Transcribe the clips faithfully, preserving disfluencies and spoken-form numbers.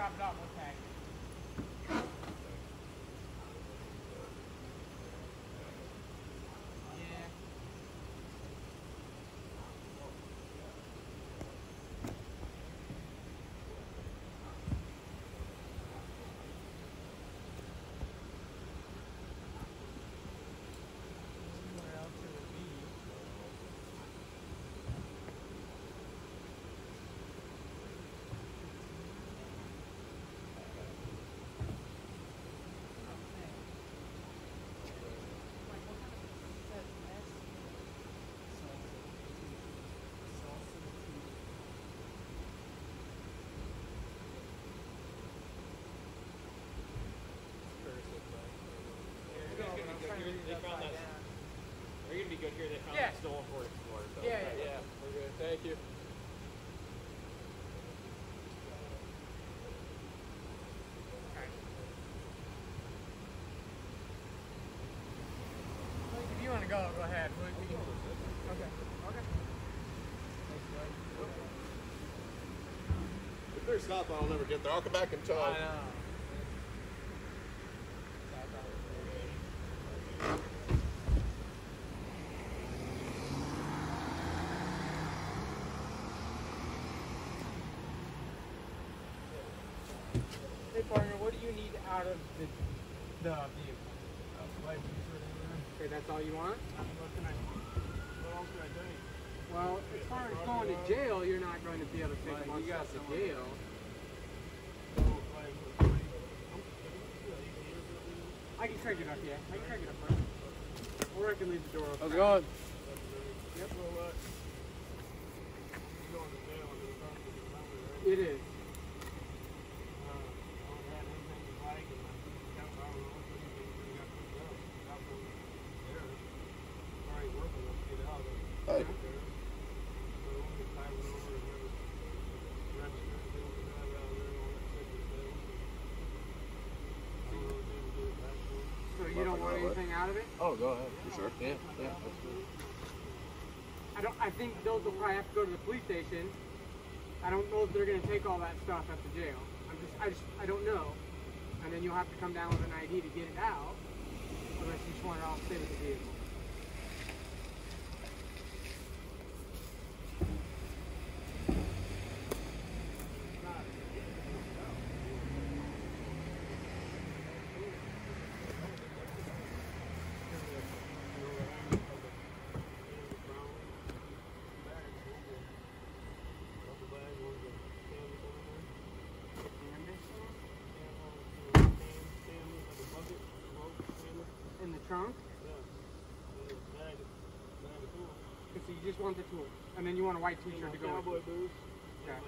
drop it off, we'll tag it. They found that. They're gonna be good here. They found Yeah. that stolen Ford Explorer. So Yeah, okay. yeah, yeah, we're good. Thank you. Okay. If you want to go, go ahead. We, we can. Okay. Okay. If they're stopped, I'll never get there. I'll come back and tell. I know. Hey partner, what do you need out of the the vehicle? Okay, that's all you want? What can I? What else can I do? Well, as far as going to jail, you're not going to be able to take them on stuff to jail. I can crank it up, yeah. I can crank it up first. Or I can leave the door open. How's it going? Yep. It is. Hey. So you don't want anything out of it? Oh, go ahead. For sure. Yeah, yeah, that's good. I don't. I think those will probably have to go to the police station. I don't know if they're going to take all that stuff at the jail. I'm just. I just. I don't know. And then you'll have to come down with an I D to get it out, unless you just want it all stay with the vehicle. In the trunk? So you just want the tool, and then you want a white T-shirt to go with it. Okay.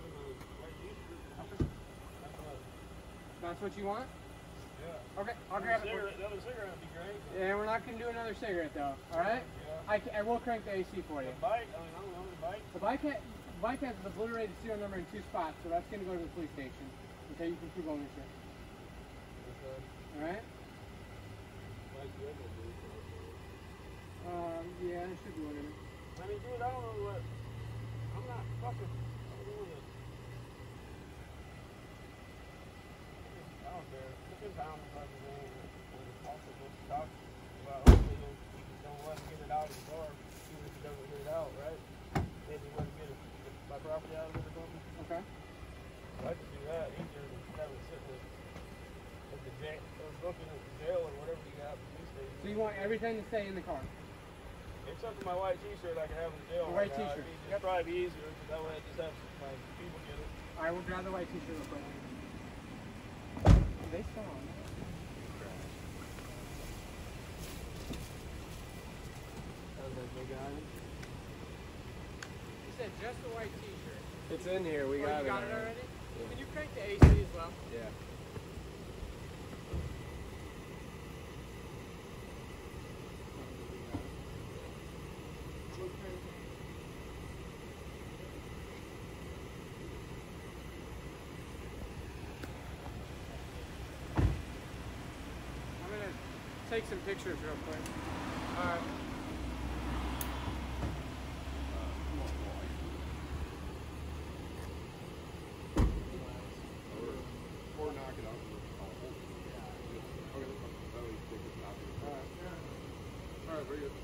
That's what you want? Yeah. Okay, I'll grab it. Cigarette, another cigarette would be great. Yeah, we're not going to do another cigarette though, alright? Yeah. I, can, I will crank the A C for you. The bike, I mean, I don't know, the bike. The bike, ha the bike has the obliterated serial number in two spots, so that's going to go to the police station. Okay, you can keep ownership. Okay. Alright? Um, yeah, there should be one in it. I mean, dude, I don't know what. I'm not fucking. I'm doing it. I don't care. Look in town and fucking go and also just talk about hopefully you don't let him get it out of the car, even if he doesn't get it out, right? Maybe let him get it, my property out of it or something. Okay. I could do that easier than having it sitting at the jail, or looking at the jail or whatever you got at the police station. So you want everything to stay in the car? Except for my white T-shirt I can have in the jail. The right white now. T-shirt. It'd yep. probably be easier because that way I just have my people get it. Alright, we'll grab the white T-shirt real quick. They still on. You said just the white T-shirt. It's in here. We Oh, got you it. got it already? Yeah. Can you crank the A C as well? Yeah. I'm gonna take some pictures real quick. Alright. right, very good.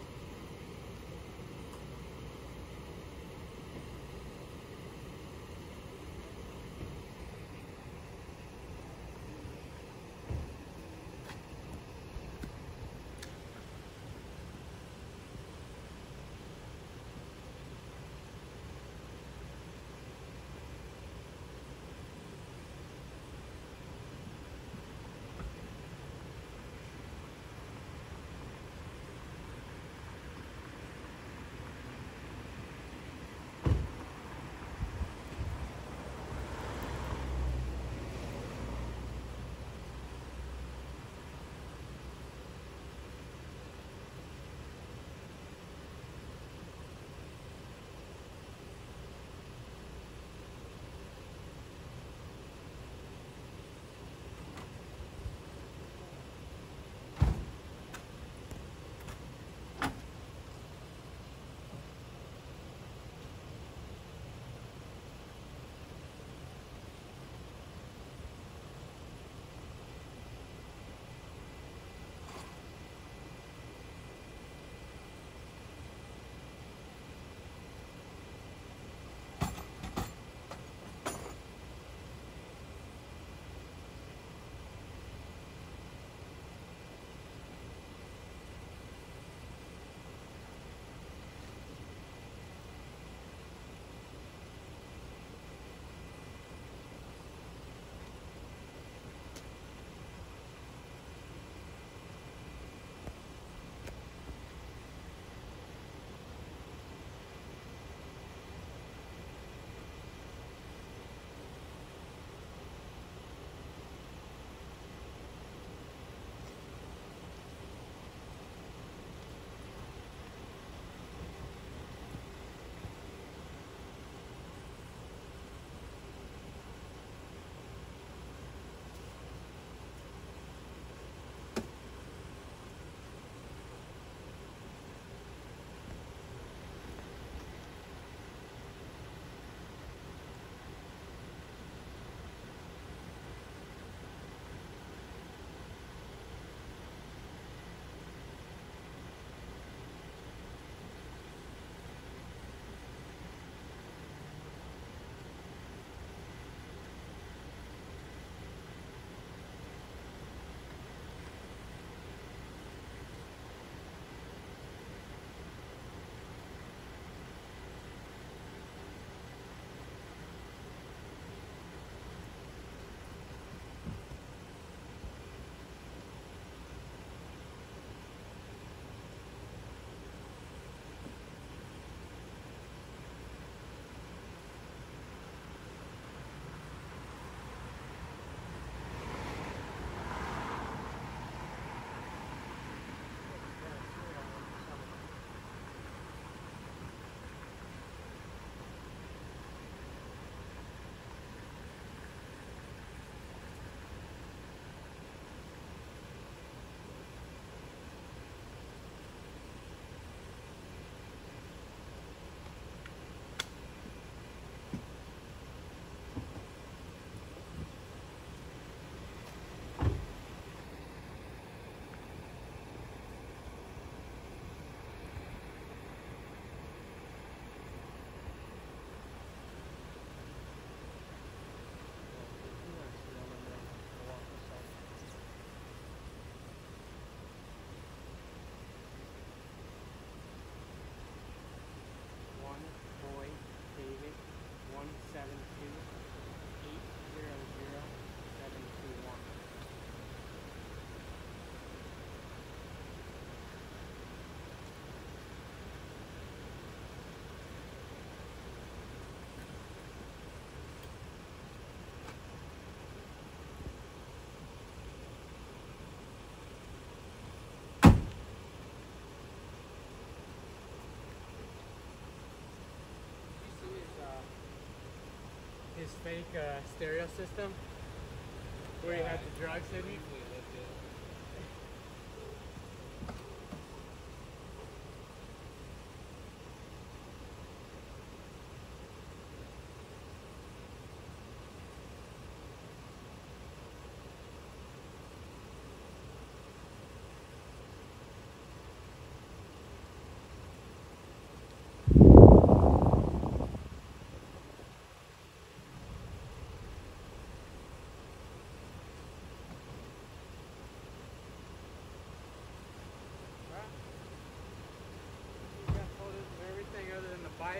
his fake uh, stereo system where he had the drugs hidden.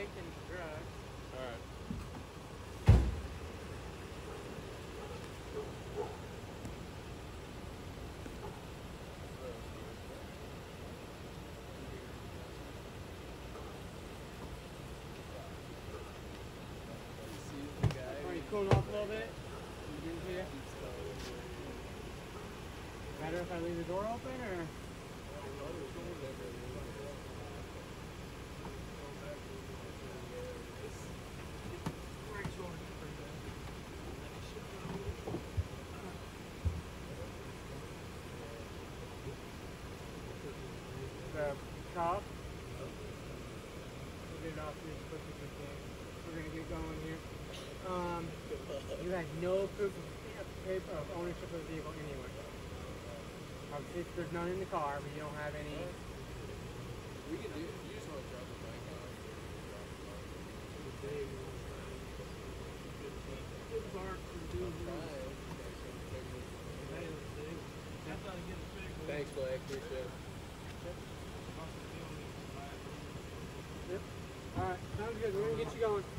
taking drugs. Alright. Are you cooling off a little bit? Here? Better if I leave the door open, or? The top. We'll get it off here as quick as we can. We're gonna get going here. Um, you had no proof of paper of ownership of the vehicle anywhere. Obviously, there's none in the car, but you don't have any. We can do it. You just want to drop it back off. Thanks, Blake. Appreciate it. Yep. Alright, sounds good. We're gonna get you going.